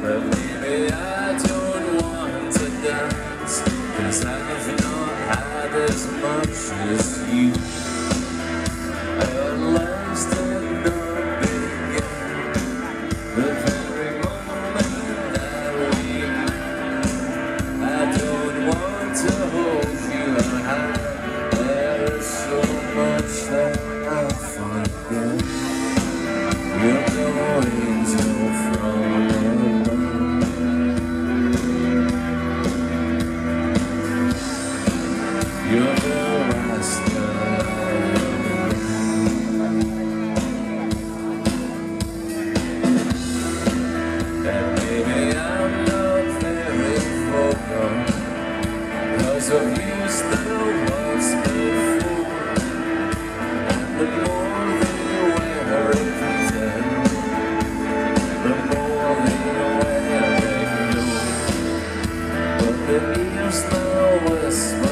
But maybe I don't want to dance, 'cause I've not had as much as you. At last it not began, the very moment that we met. I don't want to hold your hand, there is so much that I forget. You're the angel from above. You're the last and maybe I'm not very focused, 'cause of you still was before. And the more they wear it pretend, the more they wear it know. But the ears now whisper